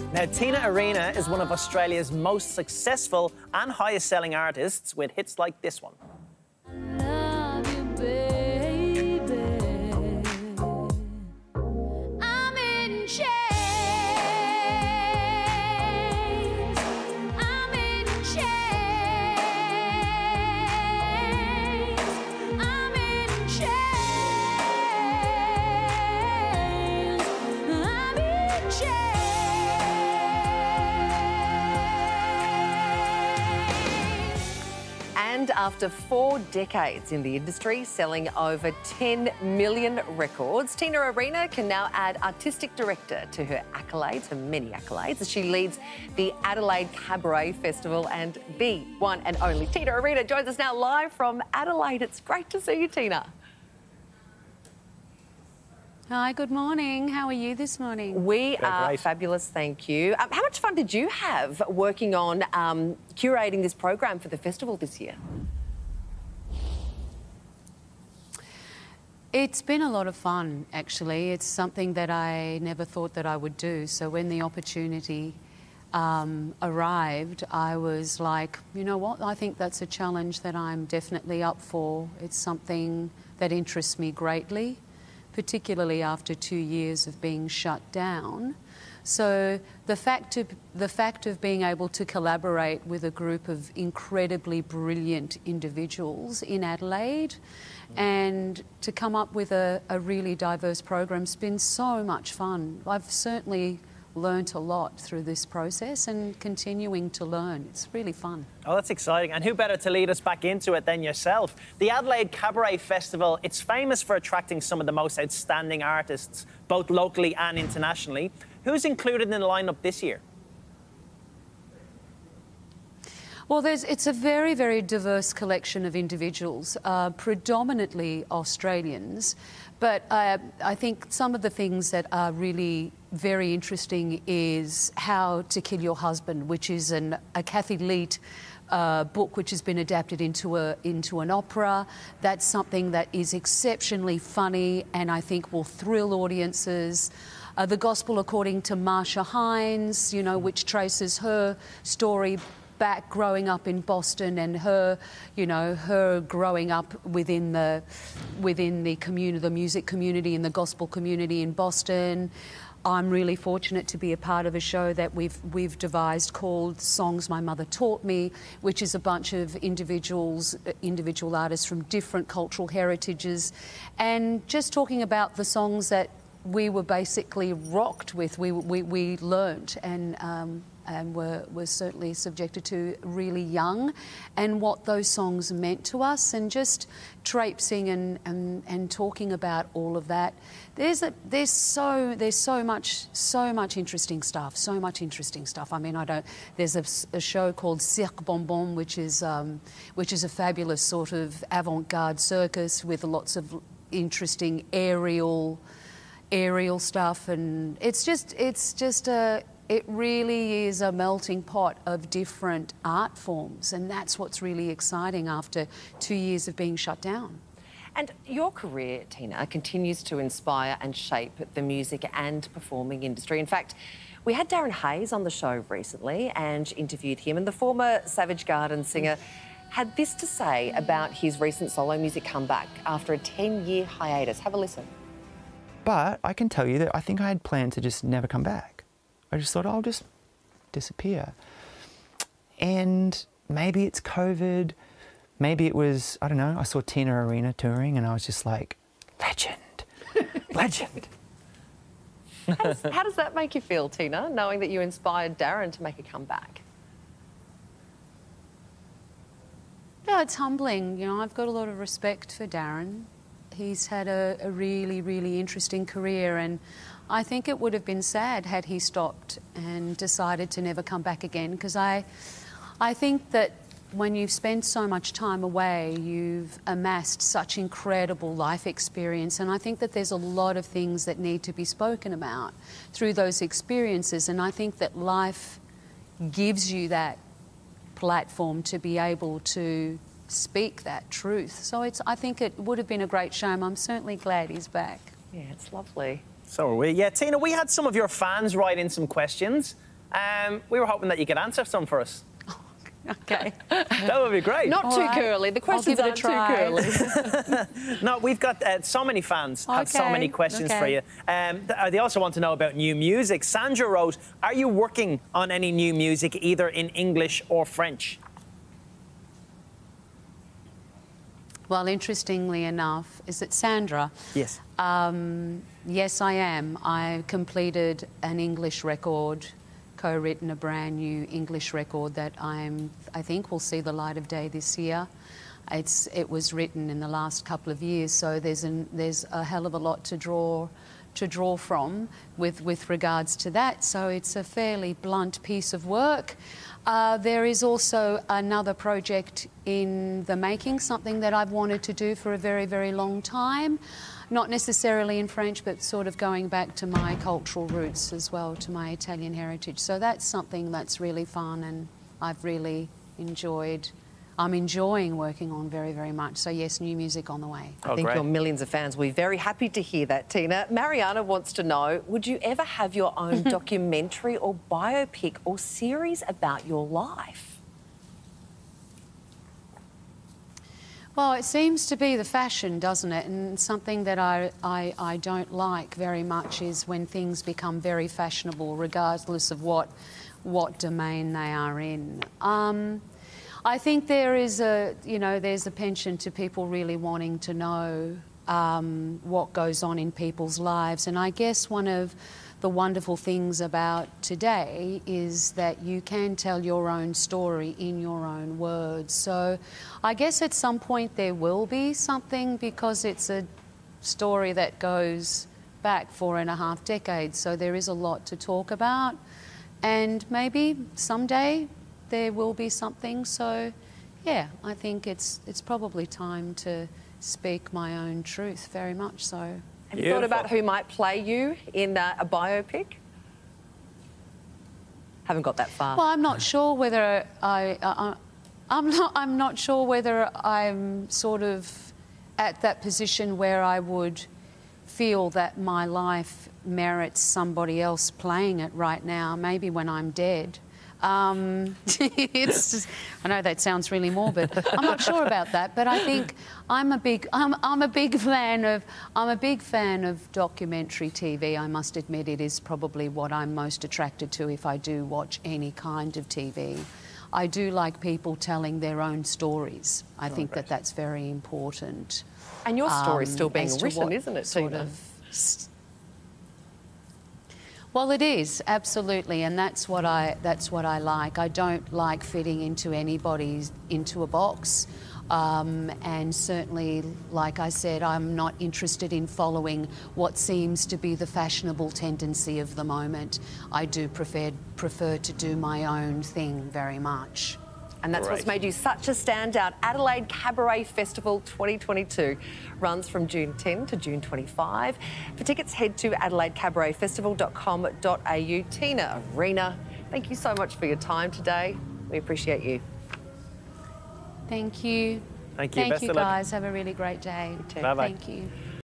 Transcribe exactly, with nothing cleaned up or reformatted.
Now, Tina Arena is one of Australia's most successful and highest-selling artists with hits like this one. Love you, baby. I'm in chains. I'm in chains. I'm in chains. I'm in chains. And after four decades in the industry, selling over ten million records, Tina Arena can now add artistic director to her accolades, her many accolades, as she leads the Adelaide Cabaret Festival. And the one and only Tina Arena joins us now live from Adelaide. It's great to see you, Tina. Hi, good morning. How are you this morning? We Great, are great. fabulous, thank you. Um, how much fun did you have working on um, curating this program for the festival this year? It's been a lot of fun, actually. It's something that I never thought that I would do. So when the opportunity um, arrived, I was like, you know what? I think that's a challenge that I'm definitely up for. It's something that interests me greatly, particularly after two years of being shut down. So the fact of, the fact of being able to collaborate with a group of incredibly brilliant individuals in Adelaide and to come up with a, a really diverse program's been so much fun. I've certainly learnt a lot through this process and continuing to learn. It's really fun. Oh, that's exciting. And who better to lead us back into it than yourself? The Adelaide Cabaret Festival, it's famous for attracting some of the most outstanding artists, both locally and internationally. Who's included in the lineup this year? Well, there's, it's a very, very diverse collection of individuals, uh, predominantly Australians. But uh, I think some of the things that are really very interesting is How to Kill Your Husband, which is an, a Kathy Leet uh, book which has been adapted into, a, into an opera. That's something that is exceptionally funny and I think will thrill audiences. Uh, the Gospel According to Marsha Hines, you know, which traces her story back growing up in Boston and her, you know, her growing up within the within the community, the music community and the gospel community in Boston. I'm really fortunate to be a part of a show that we've we've devised called Songs My Mother Taught Me, which is a bunch of individuals, individual artists from different cultural heritages, and just talking about the songs that we were basically rocked with, we we, we learnt and. Um, and were, were certainly subjected to really young, and what those songs meant to us, and just traipsing and, and, and talking about all of that. There's, a, there's, so, there's so much so much interesting stuff, so much interesting stuff. I mean, I don't, there's a, a show called Cirque Bonbon, which is, um, which is a fabulous sort of avant-garde circus with lots of interesting aerial, aerial stuff, and it's just, it's just a, it really is a melting pot of different art forms, and that's what's really exciting after two years of being shut down. And your career, Tina, continues to inspire and shape the music and performing industry. In fact, we had Darren Hayes on the show recently and interviewed him, and the former Savage Garden singer had this to say about his recent solo music comeback after a ten-year hiatus. Have a listen. But I can tell you that I think I had planned to just never come back. I just thought, I'll just disappear. And maybe it's COVID, maybe it was, I don't know, I saw Tina Arena touring and I was just like, legend, legend. How does, how does that make you feel, Tina, knowing that you inspired Darren to make a comeback? Yeah, it's humbling. You know, I've got a lot of respect for Darren. He's had a, a really, really interesting career, and I think it would have been sad had he stopped and decided to never come back again, because I, I think that when you've spent so much time away, you've amassed such incredible life experience, and I think that there's a lot of things that need to be spoken about through those experiences, and I think that life gives you that platform to be able to speak that truth. So it's, I think it would have been a great shame. I'm certainly glad he's back. Yeah, it's lovely. So are we. Yeah, Tina, we had some of your fans write in some questions. Um, we were hoping that you could answer some for us. Okay. That would be great. Not All too right. curly. The I'll questions give it a aren't too try. curly. No, we've got uh, so many fans have so Okay, many questions for okay. you. Um, th- uh, they also want to know about new music. Sandra wrote, are you working on any new music, either in English or French? Well, interestingly enough, is it Sandra? Yes. Um, yes, I am. I completed an English record, co-written a brand new English record that I'm, I think will see the light of day this year. It's, it was written in the last couple of years, so there's, an, there's a hell of a lot to draw to draw from with, with regards to that. So it's a fairly blunt piece of work. Uh, there is also another project in the making, something that I've wanted to do for a very, very long time. Not necessarily in French, but sort of going back to my cultural roots as well, to my Italian heritage. So that's something that's really fun and I've really enjoyed. I'm enjoying working on very, very much. So yes, new music on the way. I Oh, think great. your millions of fans will be very happy to hear that, Tina. Mariana wants to know, would you ever have your own documentary or biopic or series about your life? Well, it seems to be the fashion, doesn't it? And something that I, I, I don't like very much is when things become very fashionable, regardless of what, what domain they are in. Um, I think there is a, you know, there's a penchant to people really wanting to know um, what goes on in people's lives. And I guess one of the wonderful things about today is that you can tell your own story in your own words. So I guess at some point there will be something, because it's a story that goes back four and a half decades. So there is a lot to talk about. And maybe someday there will be something. So yeah, I think it's, it's probably time to speak my own truth, very much so. Have you thought Beautiful. about who might play you in uh, a biopic? Haven't got that far. Well, I'm not sure whether I, I, I'm not. I'm not sure whether I'm sort of at that position where I would feel that my life merits somebody else playing it right now. Maybe when I'm dead. Um, it's just, I know that sounds really morbid. I'm not sure about that, but I think I'm a big I'm, I'm a big fan of I'm a big fan of documentary T V. I must admit, it is probably what I'm most attracted to if I do watch any kind of T V. I do like people telling their own stories. I think that that's very important. and your story's um, still being as to written, what isn't it, sort Tina? of s- Well, it is, absolutely, and that's what I that's what I like. I don't like fitting into anybody's into a box. Um, and certainly, like I said, I'm not interested in following what seems to be the fashionable tendency of the moment. I do prefer prefer to do my own thing very much. And that's what's Great. made you such a standout. Adelaide Cabaret Festival twenty twenty-two runs from June tenth to June twenty-fifth. For tickets, head to adelaide cabaret festival dot com dot a u. Tina Arena, thank you so much for your time today. We appreciate you. Thank you. Thank you. Thank Best you, of luck. guys. Have a really great day. too. Bye-bye. Thank you.